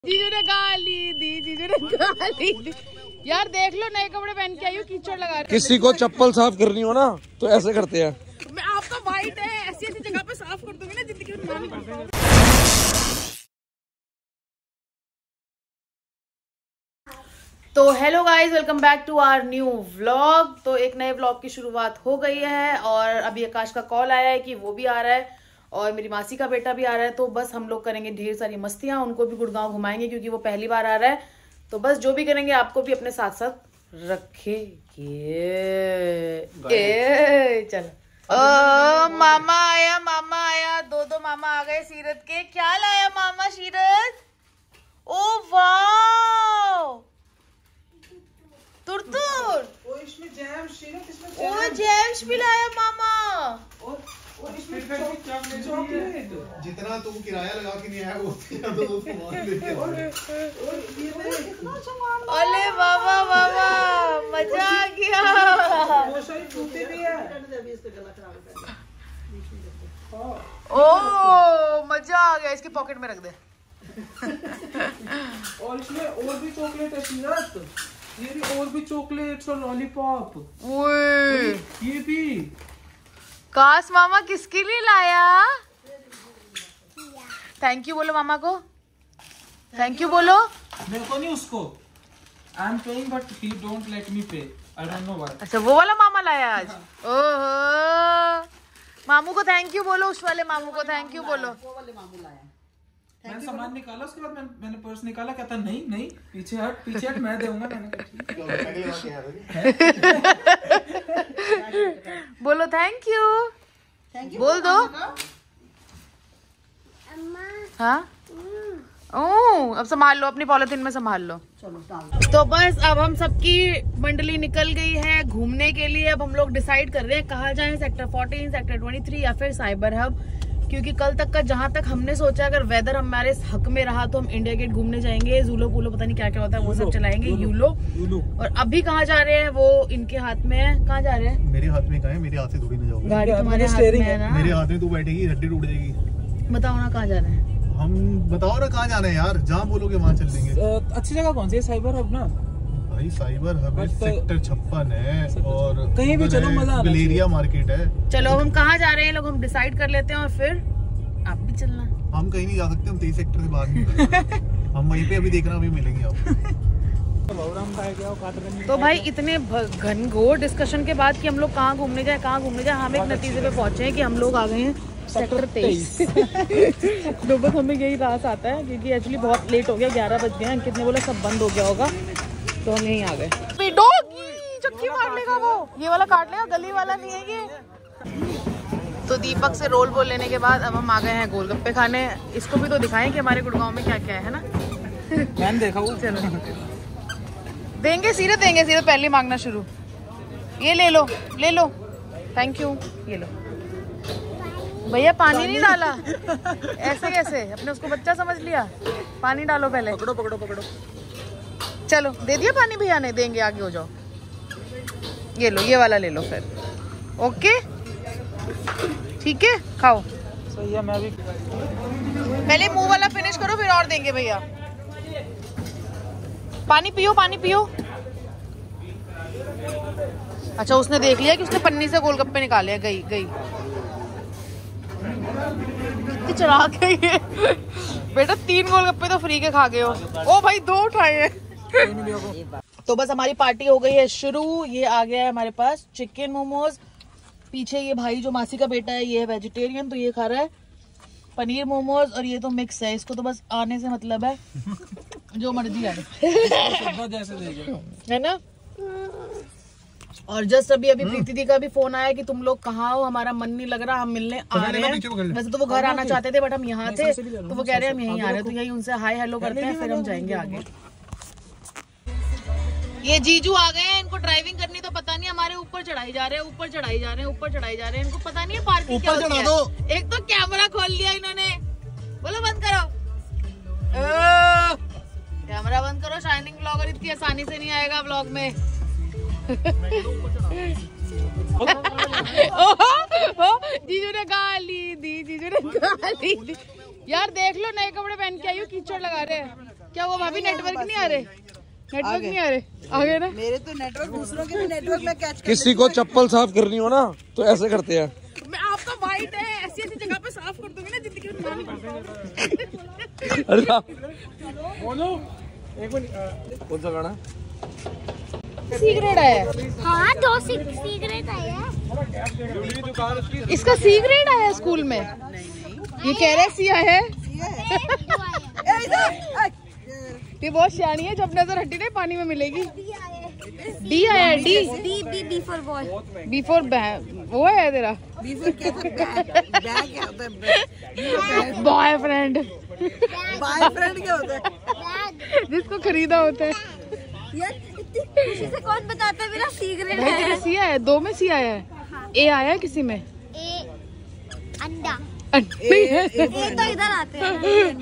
जीजू ने गाली दी, जीजू ने गाली दी। यार देख लो नए कपड़े पहन के आई हूँ, कीचड़ लगा रहे। किसी को चप्पल साफ करनी हो ना तो ऐसे करते हैं। मैं आपका वाइट है, ऐसी ऐसी जगह पे साफ कर दूंगी ना जिंदगी में नहीं पड़ता। तो hello guys, welcome back to our new vlog. तो एक नए व्लॉग की शुरुआत हो गई है और अभी आकाश का कॉल आया है कि वो भी आ रहा है और मेरी मासी का बेटा भी आ रहा है। तो बस हम लोग करेंगे ढेर सारी मस्तियां, उनको भी गुड़गांव घुमाएंगे क्योंकि वो पहली बार आ रहा है। तो बस जो भी करेंगे आपको भी अपने साथ साथ रखेंगे। चल मामा आया, मामा आया, दो मामा आ गए सीरत के। क्या लाया मामा सीरत? ओ वाह, तुरतुर। ओ इसमें जैम सीरत, इसमें ओ जैम्स भी लाया मामा। और इसमें चॉकलेट। जितना तुम किराया लगा के नहीं आया वो तो सामान लेके आओ। अरे बाबा बाबा, मजा आ गया। वो सारी जूते भी है। ओ मजा आ गया, इसकी पॉकेट में रख दे। और इसमें और भी चॉकलेट है सीरत, ये भी और भी चॉकलेट्स और लॉलीपॉप। ये भी काश मामा किसके लिए लाया? थैंक यू बोलो मामा को, थैंक यू बोलो। मेरे को नहीं, उसको। I am paying but he don't let me pay, I don't know why. अच्छा वो वाला मामा लाया आज। ओहो, मामू को थैंक यू बोलो, उस वाले मामू को थैंक यू बोलो। वो वाले मामू लाया। मैंने सामान निकाला, उसके बाद मैंने पर्स निकाला, कहता नहीं नहीं पीछे हट मैं दूंगा। बोलो थैंक यू, बोल दो। हाँ ओ, अब संभाल लो, अपनी पॉलिथीन में संभाल लो। तो बस अब हम सबकी मंडली निकल गई है घूमने के लिए। अब हम लोग डिसाइड कर रहे हैं कहाँ जाएं, सेक्टर 14, सेक्टर 23 या फिर साइबर हब। क्योंकि कल तक का जहाँ तक हमने सोचा, अगर वेदर हमारे हक में रहा तो हम इंडिया गेट घूमने जाएंगे, जूलो पूलो पता नहीं क्या क्या होता है वो सब चलाएंगे, यूलो। और अभी कहाँ जा रहे हैं वो इनके हाथ में है। कहाँ जा रहे हैं? मेरे हाथ में कहाँ है, मेरे हाथ से थोड़ी ना जाओगे। गाड़ी तुम्हारे हाथ में है ना। मेरे हाथ में तू बैठेगी, हड्डी टूट जाएगी। बताओ ना कहाँ जा रहे हैं। हम बताओ ना कहाँ जाना है यार, जहाँ बोलोगे वहाँ चल देंगे। अच्छी जगह कौन सी है? साइबर हब ना भाई, साइबर हब है, सेक्टर 56 है और कहीं भी चलो, मजा आ गलेरिया मार्केट है। चलो हम कहाँ जा रहे हैं लोग, हम डिसाइड कर लेते हैं और फिर आप भी चलना। हम कहीं नहीं जा सकते, हम 23 सेक्टर से बाहर नहीं। हम वहीं पे अभी देखना, अभी मिलेंगे आपको। तो भाई इतने घनघोर डिस्कशन के बाद कि हम लोग कहाँ घूमने जाए, हम एक नतीजे पे पहुंचे हैं कि हम लोग आ गए हैं सेक्टर 23। तो बस हमें यही रास आता है क्योंकि एक्चुअली बहुत लेट हो गया, 11 बज गए हैं। अंकित ने बोला सब बंद हो गया होगा तो हम यहीं आ गए। चक्की मार लेगा वो, ये वाला काट लेगा, गली वाला नहीं है ये। तो दीपक से रोल बोल लेने के बाद अब हम आ गए हैं गोलगप्पे खाने। इसको भी तो दिखाएं कि हमारे गुड़गांव में क्या क्या है ना। मैंने देखा वो। चलो देंगे सीरत, देंगे सीरत, पहले मांगना शुरू। ये ले लो, ले लो, थैंक यू। ये लो भैया, पानी नहीं डाला। ऐसे कैसे, अपने उसको बच्चा समझ लिया। पानी डालो पहले। पकड़ो पकड़ो पकड़ो। चलो दे दिया पानी भैया ने, देंगे, आगे हो जाओ। ये लो, ये वाला ले लो फिर। ओके ठीक है, खाओ। सही है, मैं भी पहले मुंह वाला फिनिश करो फिर और देंगे भैया। पानी पियो, पानी पियो। अच्छा उसने देख लिया कि उसने पन्नी से गोलगप्पे निकाले। गई गई कितनी चलाक है ये। बेटा 3 गोलगप्पे तो फ्री के खा गए हो। ओ भाई 2 उठाए हैं। तो बस हमारी पार्टी हो गई है शुरू। ये आ गया है हमारे पास चिकन मोमोज। पीछे ये भाई जो मासी का बेटा है, ये है वेजिटेरियन, तो ये खा रहा है पनीर मोमोज। और ये तो मिक्स है, इसको तो बस आने से मतलब है, जो मर्जी आए है ना। और जस्ट अभी प्रीति दी का भी फोन आया कि तुम लोग कहाँ हो, हमारा मन नहीं लग रहा, हम मिलने आ रहे हैं। वैसे तो वो घर आना चाहते थे बट हम यहाँ थे, तो वो कह रहे हैं हम यहीं आ रहे हैं। तो यही उनसे हाय हेलो करते हैं, फिर हम जाएंगे आगे। ये जीजू आ गए हैं, इनको ड्राइविंग करनी तो पता नहीं, हमारे ऊपर चढ़ाई जा रहे हैं, ऊपर चढ़ाई जा रहे हैं, ऊपर चढ़ाई जा रहे हैं। इनको पता नहीं है पार्किंग क्या होती है। एक तो कैमरा खोल लिया इन्होंने, बोलो बंद करो। कैमरा बंद करो, शाइनिंग ब्लॉगर इतनी आसानी से नहीं आएगा ब्लॉग में। जीजू ने गाली दी, जीजू ने गाली दी। यार देख लो नए कपड़े पहन के आई हूँ, कीचड़ लगा रहे हैं। क्या हुआ भाभी, नेटवर्क नहीं आ रहे? नेटवर्क नहीं आ रहे? आ गए ना? मेरे तो नेटवर्क, दूसरों के भी नेटवर्क में कैच। किसी को चप्पल साफ करनी हो ना तो ऐसे करते हैं। मैं आपका वाइट है, ऐसी ऐसी जगह पे साफ कर दूंगी ना जिंदगी में ना नहीं कर अरे एक मिनट, कौन सा गाना? सीक्रेट आया? हाँ 2 सिगरेट आया। इसका सीक्रेट आया स्कूल में? ये कह रहे सिया है। ये बहुत सियानी है, जब नजर हटी नहीं पानी में मिलेगी। डी आया है, D. B for boy. B for वो है तेरा बॉयफ्रेंड। बॉयफ्रेंड क्या होता है? जिसको खरीदा होता है। यार खुशी से कौन बताता है मेरा सीक्रेट है? सी आया है, 2 में सी आया है। ए आया है किसी में? ए अंडा। ए तो इधर आते हैं।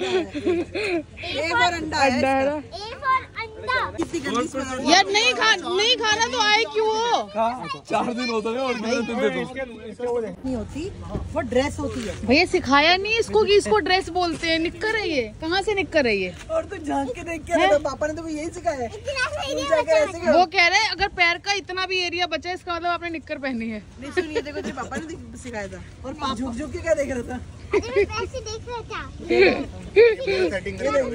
एक और अंडा है। अंडा है ना? ए फॉर अंडा। कितनी गंदी स्मेल। यार नहीं खाना तो आए क्यों हो? 4 दिन होता है और नहीं होती, वो ड्रेस होती है। भैया सिखाया नहीं इसको कि इसको ड्रेस बोलते हैं। निक्कर है ये, कहाँ से निक्कर है ये? और तू झांक के देख के तो पापा ने तो यही सिखाया है। ऐसे वो कह रहे हैं अगर पैर का इतना भी एरिया बचा है इसका मतलब आपने निक्कर पहनी है। नहीं सुनिए, देखो तेरे पापा ने सिखाया था। और पापा झुक झुक के क्या देख रहा था? अरे मैं ऐसे देख रहा था। ऐसे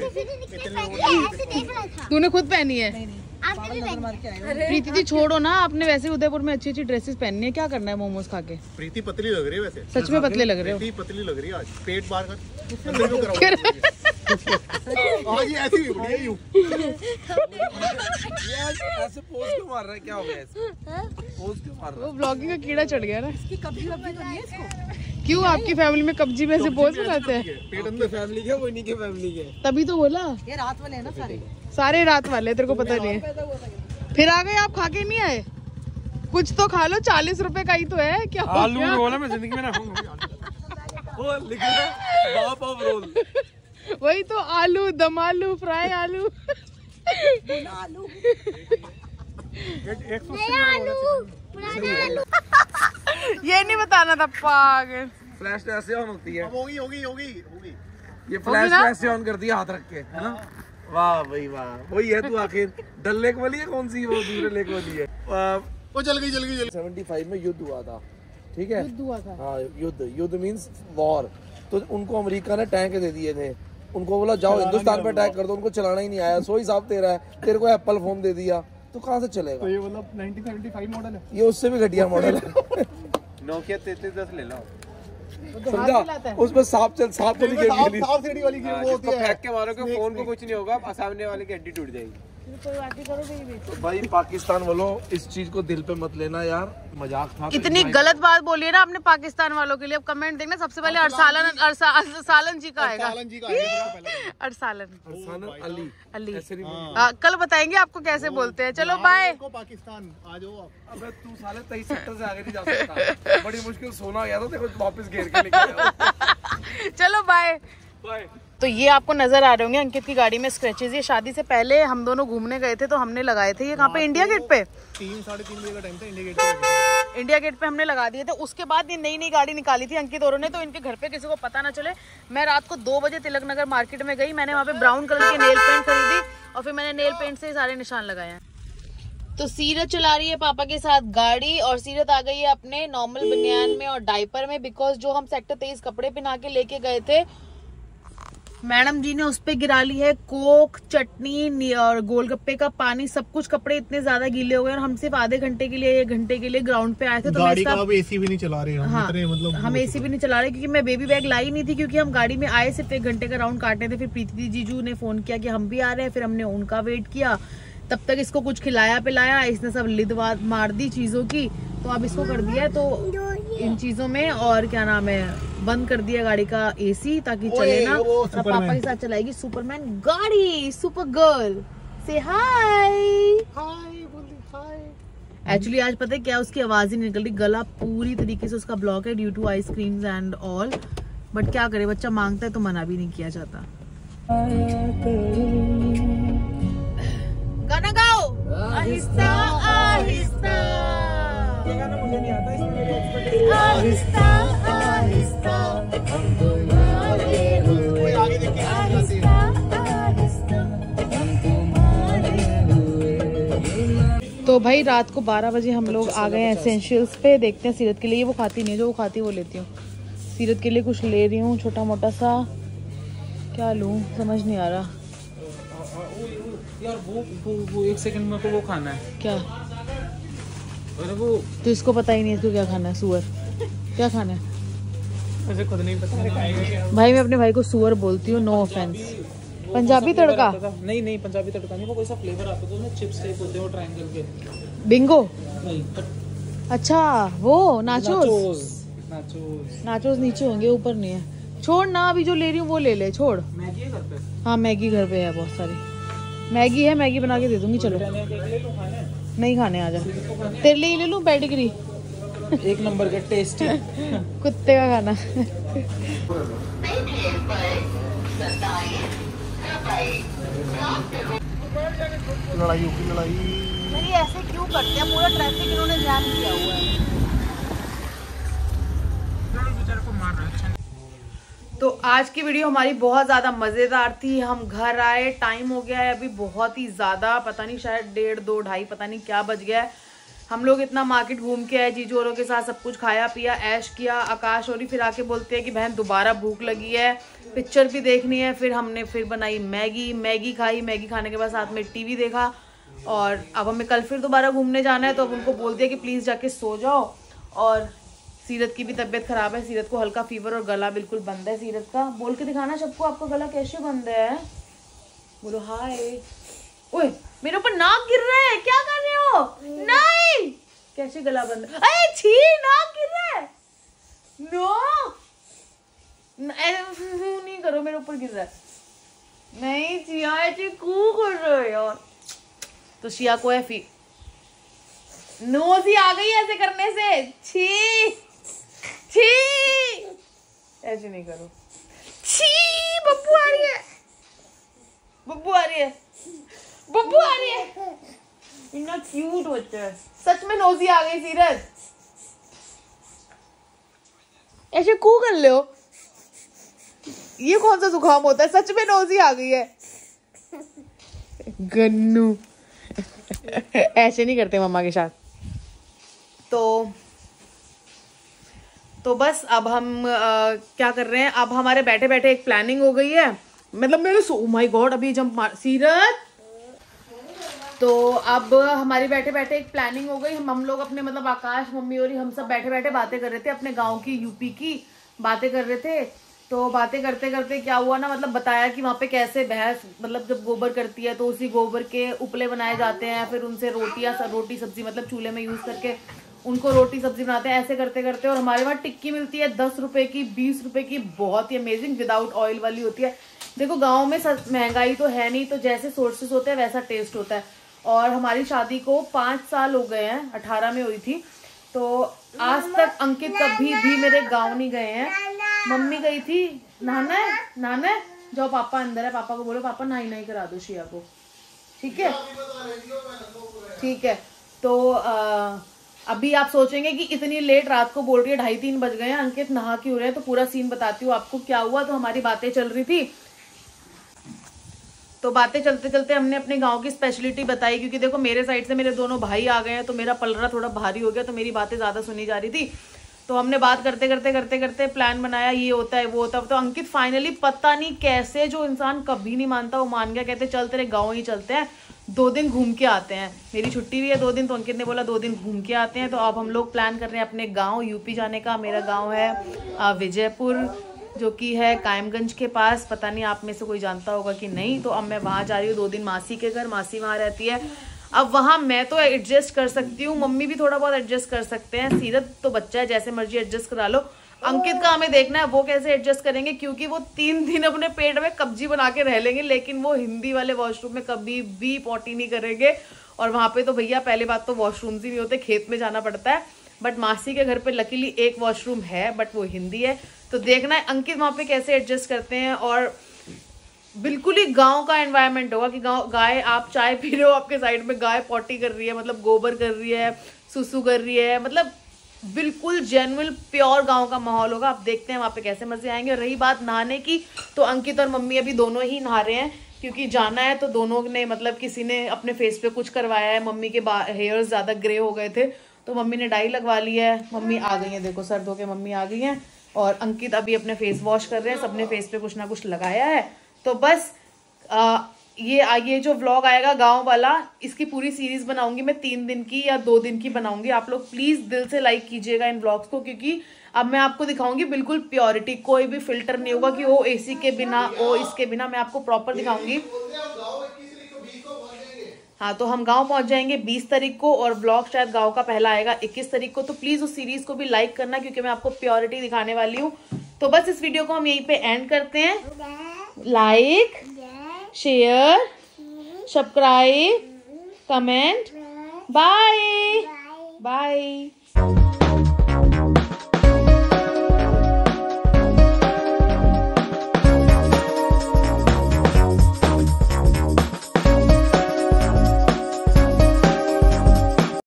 देख रहा था। तूने खुद पहनी है? आपने भी पहनी? मार के आएगा। प्रीति दी छोड़ो ना, आपने वैसे ही उदयपुर में अच्छी अच्छी ड्रेसेस पहननी है। क्या करना है मोमोज खा के? प्रीति पतली लग रही है वैसे। सच में पतले लग रहे हो। प्रीति पतली लग रही है आज, पेट बाहर कर अंदर क्यों कराओ? आज ये ऐसी भी बड़ी है यूं। ऐसे पोज क्यों मार रहा है? क्या हो गया ऐसे? पोज क्यों मार रहा वो ब्लॉगिंग का कीड़ा चढ़ गया ना। इसकी कब्जी वब्जी तो नहीं है इसको? क्यों आपकी फैमिली में कब्जी में से पोज बनाते हैं? पेट अंदर फैमिली के? वो नहीं के फैमिली के। तभी तो बोला ये रात वाले हैं ना सारे। सारे रात वाले, तेरे को पता नहीं है। पैदा हुआ था। फिर आ गए आप, खा के नहीं आए? कुछ तो खा लो, 40 रुपए का ही तो है। क्या हो आलू गया? रोल है, मैं जिंदगी में ना खाऊंगा। वो लिखा है बाप ऑफ रोल। वही तो, आलू दम आलू फ्राई आलू। आलू ये नहीं बताना था पागल। फ्लैश ऐसे ऑन होती है। होगी। ये फ्लैश ऐसे ऑन करती है हाथ रख के, है ना? वाह भाई वाह, वही है तू आखिर। डल लेक वाली है? कौन सी वो दूसरे लेक वाली है? वो चल गई। 75 में युद्ध हुआ था, ठीक है? युद्ध हुआ था? हाँ, युद्ध मीन्स वॉर। तो उनको अमेरिका ने टैंक दे दिए थे। उनको बोला जाओ हिंदुस्तान पे अटैक कर दो। उनको चलाना ही नहीं आया। सो हिसाब तेरा है, तेरे को एप्पल फोन दे दिया तो कहाँ से चलेगा? तो ये मतलब 1975 मॉडल है। ये उससे भी घटिया मॉडल है। नोकिया 3310 ले लो। समझा? उसमें सांप चली गई। साफ सीढ़ी वाली की वो होती है। फेंक के मारोगे फोन को कुछ नहीं होगा, सामने वाले की हड्डी टूट जाएगी। तो भाई पाकिस्तान वालों, इस चीज को दिल पे मत लेना यार, मजाक था। इतनी गलत बात बोली है ना आपने पाकिस्तान वालों के लिए। अब कमेंट देखना, सबसे पहले अरसालन जी का आएगा। अरसालन अली कल बताएंगे आपको कैसे बोलते हैं। चलो बाय। पाकिस्तान आ जाओ। अबे तू साले 23 सेक्टर से आगे नहीं जा सकता। बड़ी मुश्किल सोना गया था, देखो वापस घेर के लेके आया। चलो बाय। तो ये आपको नजर आ रहे होंगे अंकित की गाड़ी में स्क्रैचेस। ये शादी से पहले हम दोनों घूमने गए थे तो हमने लगाए थे। ये कहाँ पे? इंडिया गेट पे। 3-3:30 बजे का टाइम था इंडिया गेट पे। इंडिया गेट पे हमने लगा दिए थे। उसके बाद ये नई गाड़ी निकाली थी अंकित औरों ने, तो इनके घर पे किसी को पता ना चले। मैं रात को 2 बजे तिलक नगर मार्केट में गई। मैंने वहाँ पे ब्राउन कलर की नेल पेंट खरीदी और फिर मैंने नेल पेंट से सारे निशान लगाए हैं। तो सीरत चला रही है पापा के साथ गाड़ी और सीरत आ गई है अपने नॉर्मल बनियान में और डायपर में। बिकॉज जो हम सेक्टर 23 कपड़े पहना के लेके गए थे, मैडम जी ने उस पे गिरा ली है कोक, चटनी और गोलगप्पे का पानी। सब कुछ कपड़े इतने ज्यादा गीले हो गए और हम सिर्फ आधे घंटे के लिए, 1 घंटे के लिए ग्राउंड पे आए थे। तो गाड़ी का अब एसी भी नहीं चला रहे हम। हाँ, मतलब हम एसी भी नहीं चला रहे क्योंकि मैं बेबी बैग लाई नहीं थी। क्योंकि हम गाड़ी में आए सिर्फ 1 घंटे का राउंड काटने थे। फिर प्रीति जीजू ने फोन किया कि हम भी आ रहे हैं। फिर हमने उनका वेट किया। तब तक इसको कुछ खिलाया पिलाया, इसने सब लिद मार दी चीजों की। तो अब इसको कर दिया तो इन चीजों में, और क्या नाम है, बंद कर दिया गाड़ी का एसी ताकि चले ना। अब पापा के साथ चलाएगी सुपरमैन गाड़ी, सुपर गर्ल। से हाय। एक्चुअली आज पता है क्या, उसकी आवाज ही नहीं निकल रही। गला पूरी तरीके से उसका ब्लॉक है due to ice creams and all. But क्या करे, बच्चा मांगता है तो मना भी नहीं किया जाता। गाना गाओ आहिस्ता आहिस्ता। ये गाना मुझे नहीं आता, इसमें आहिस्ता आहिस्ता हम दोनों आगे कोई आगे देख के आहिस्ता आहिस्ता तो भाई रात को 12 बजे हम लोग आ गए हैं एसेंशियल्स पे। देखते हैं सीरत के लिए, वो खाती नहीं है, जो वो खाती है वो लेती हूँ। सीरत के लिए कुछ ले रही हूँ छोटा मोटा सा, क्या लूँ समझ नहीं आ रहा यार। वो एक सेकंड में वो खाना है क्या। अरे वो तो इसको पता ही नहीं है इसको क्या खाना है, सुअर क्या खाना है। मुझे खुद नहीं पता। भाई मैं अपने भाई को सुअर बोलती हूँ, नो ऑफेंस। पंजाबी तड़का नहीं पंजाबी तड़का नहीं, वो कोई सा फ्लेवर आता था उसमें, चिप्स टाइप होते हैं वो ट्रायंगल के। बिंगो, नहीं अच्छा वो नाचोस। नाचोस नाचोस नीचे होंगे, ऊपर नहीं है। छोड़ ना, अभी जो ले रही हूँ वो ले ले, छोड़। मैगी है घर पे? हाँ मैगी घर पे है, बहुत सारी मैगी है, मैगी बना के दे दूंगी। चलो नहीं खाने, आ जा तेरे लिए ले लूँ पेडिग्री। एक नंबर का टेस्टी कुत्ते का खाना। लड़ाई होगी लड़ाई। नहीं ऐसे क्यों करते हैं, पूरा ट्रैफिक इन्होंने जाम किया हुआ है। तो आज की वीडियो हमारी बहुत ज़्यादा मज़ेदार थी। हम घर आए, टाइम हो गया है अभी बहुत ही ज़्यादा, पता नहीं शायद 1:30, 2, 2:30 पता नहीं क्या बज गया है। हम लोग इतना मार्केट घूम के आए, जीजू औरों के साथ सब कुछ खाया पिया, ऐश किया। आकाश औरी फिर आके बोलते हैं कि बहन दोबारा भूख लगी है, पिक्चर भी देखनी है। फिर हमने फिर बनाई मैगी खाई, मैगी खाने के बाद साथ में टीवी देखा। और अब हमें कल फिर दोबारा घूमने जाना है, तो अब उनको बोल दिया कि प्लीज़ जाके सो जाओ। और सीरत की भी तबीयत खराब है, सीरत को हल्का फीवर और गला बिल्कुल बंद है सीरत का। बोल के दिखाना सबको, आपका गला कैसे बंद है, बोलो हाय। ओए मेरे ऊपर नाक गिर रहा है, क्या कर रहे हो। नहीं कैसे गला बंद, अरे छी नाक गिर रहा है। नो नहीं करो, मेरे ऊपर गिर रहा है। नहीं चिया ऐसे क्यों कर रहे हो यार। तो शिया को है नोज ही आ गई ऐसे करने से, छी छी ऐसे नहीं करो। छी बब्बू आ रही है, बब्बू आ रही है, बब्बू आ रही है। इतना क्यूट बच्चा है, सच में नोजी आ गई सीरत। ऐसे क्यों कर ले हो, ये कौन सा जुकाम होता है, सच में नोजी आ गई है। गन्नू ऐसे नहीं करते मम्मा के साथ। तो बस अब हम क्या कर रहे हैं, अब हमारे बैठे बैठे एक प्लानिंग हो गई है। मतलब मेरे ओह माय गॉड अभी जंप मार सीरत। तो अब हमारी बैठे बैठे एक प्लानिंग हो गई। हम लोग अपने मतलब आकाश मम्मी और हम सब बैठे बैठे बातें कर रहे थे, अपने गांव की यूपी की बातें कर रहे थे। तो बातें करते करते क्या हुआ ना, मतलब बताया कि वहाँ पे कैसे भैंस मतलब जब गोबर करती है तो उसी गोबर के उपले बनाए जाते हैं, फिर उनसे रोटी सब्जी मतलब चूल्हे में यूज करके उनको रोटी सब्जी बनाते हैं। ऐसे करते करते और हमारे वहाँ टिक्की मिलती है 10 रुपए की, 20 रुपए की, बहुत ही अमेजिंग, विदाउट ऑयल वाली होती है। देखो गाँव में महंगाई तो है नहीं, तो जैसे सोर्सेस होते हैं वैसा टेस्ट होता है। और हमारी शादी को 5 साल हो गए हैं, 18 में हुई थी। तो आज तक अंकित कभी भी मेरे गाँव नहीं गए हैं। मम्मी गई थी नहाना है, नहाना है, जाओ पापा अंदर है, पापा को बोलो पापा नहाई करा दो शिया को, ठीक है ठीक है। तो अभी आप सोचेंगे कि इतनी लेट रात को बोल रही है, 2:30-3 बज गए हैं, अंकित नहा क्यों रहे हैं। तो पूरा सीन बताती हूँ आपको क्या हुआ। तो हमारी बातें चल रही थी, तो बातें चलते चलते हमने अपने गांव की स्पेशलिटी बताई, क्योंकि देखो मेरे साइड से मेरे दोनों भाई आ गए हैं, तो मेरा पलड़ा थोड़ा भारी हो गया, तो मेरी बातें ज़्यादा सुनी जा रही थी। तो हमने बात करते करते प्लान बनाया, ये होता है वो होता है। तो अंकित फाइनली पता नहीं कैसे, जो इंसान कभी नहीं मानता वो मान गया। कहते चल तेरे गाँव ही चलते हैं, 2 दिन घूम के आते हैं। मेरी छुट्टी भी है 2 दिन, तो अंकित ने बोला 2 दिन घूम के आते हैं। तो अब हम लोग प्लान कर रहे हैं अपने गाँव यूपी जाने का। मेरा गाँव है विजयपुर, जो कि है कायमगंज के पास। पता नहीं आप में से कोई जानता होगा कि नहीं। तो अब मैं वहाँ जा रही हूँ 2 दिन मासी के घर, मासी वहाँ रहती है। अब वहाँ मैं तो एडजस्ट कर सकती हूँ, मम्मी भी थोड़ा बहुत एडजस्ट कर सकते हैं, सीरत तो बच्चा है जैसे मर्जी एडजस्ट करा लो। अंकित का हमें देखना है वो कैसे एडजस्ट करेंगे, क्योंकि वो 3 दिन अपने पेट में कब्जी बना के रह लेंगे, लेकिन वो हिंदी वाले वॉशरूम में कभी भी पॉटी नहीं करेंगे। और वहाँ पे तो भैया पहले बात तो वॉशरूम्स ही नहीं होते, खेत में जाना पड़ता है। बट मासी के घर पे लकीली एक वॉशरूम है, बट वो हिंदी है। तो देखना है अंकित वहाँ पे कैसे एडजस्ट करते हैं। और बिल्कुल ही गांव का एनवायरनमेंट होगा कि गाय आप चाय पी रहे हो, आपके साइड में गाय पॉटी कर रही है, मतलब गोबर कर रही है, सुसु कर रही है, मतलब बिल्कुल जेन्युइन प्योर गांव का माहौल होगा। आप देखते हैं वहाँ पे कैसे मजे आएंगे। और रही बात नहाने की, तो अंकित और मम्मी अभी दोनों ही नहा रहे हैं, क्योंकि जाना है तो दोनों ने मतलब किसी ने अपने फेस पे कुछ करवाया है, मम्मी के हेयर्स ज़्यादा ग्रे हो गए थे तो मम्मी ने डाई लगवा लिया है। मम्मी आ गई हैं, देखो सर धो के मम्मी आ गई हैं और अंकित अभी अपने फेस वॉश कर रहे हैं। सबने फेस पे कुछ ना कुछ लगाया है। तो बस ये जो व्लॉग आएगा गांव वाला, इसकी पूरी सीरीज बनाऊंगी मैं 3 दिन की या 2 दिन की बनाऊंगी। आप लोग प्लीज दिल से लाइक कीजिएगा इन व्लॉग्स को, क्योंकि अब मैं आपको दिखाऊंगी बिल्कुल प्योरिटी, कोई भी फिल्टर नहीं होगा कि वो एसी के बिना, वो इसके बिना, मैं आपको प्रॉपर दिखाऊंगी। हाँ, तो हम गांव पहुंच जाएंगे 20 तारीख को और व्लॉग शायद गांव का पहला आएगा 21 तारीख को। तो प्लीज उस सीरीज को भी लाइक करना, क्योंकि मैं आपको प्योरिटी दिखाने वाली हूँ। तो बस इस वीडियो को हम यहीं पे एंड करते हैं। Like, share, subscribe, comment, bye bye.